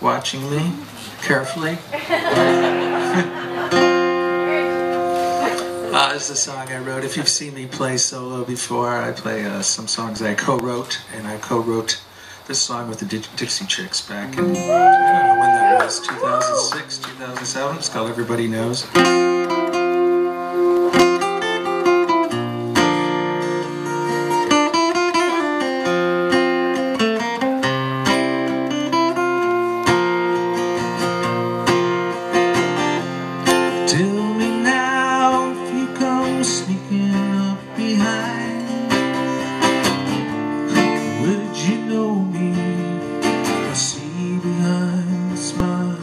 watching me carefully. This is a song I wrote. If you've seen me play solo before, I play some songs I co-wrote, and I co-wrote this song with the Dixie Chicks back in, I don't know when that was, 2006, 2007. It's called Everybody Knows. Tell me now if you come sneaking up behind, would you know me? I see behind the smile.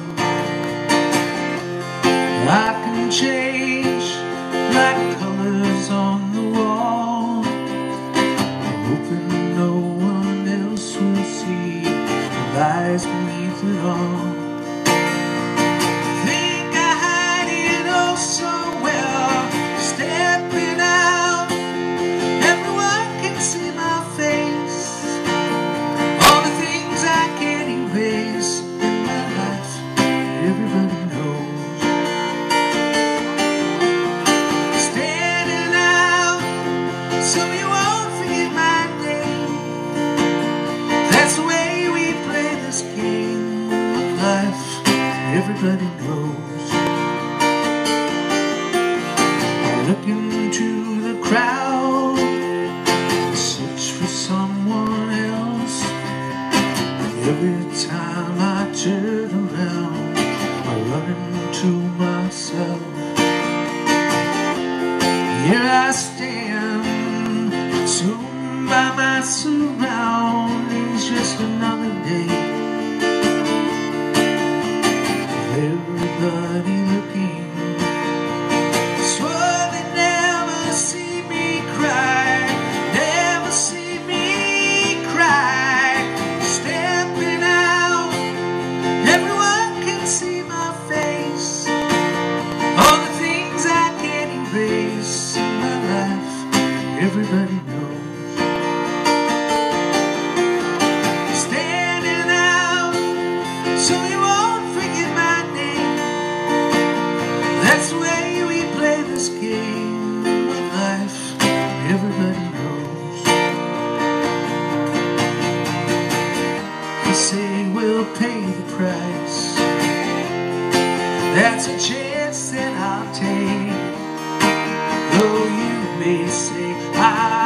I can change like colors on the wall. I'm hoping no one else will see the lies beneath it all. Everybody knows. I look into the crowd, search for someone else, and every time I turn around, I run into myself. Here I stand, consumed by my surroundings, just another day. Everybody looking, swore they never see me cry, never see me cry. Stepping out, everyone can see my face, all the things I can't erase in my life, everybody knows. Standing out, so you won't forget my name. That's the way we play this game of life, everybody knows. They say we'll pay the price, that's a chance that I'll take. Though you may say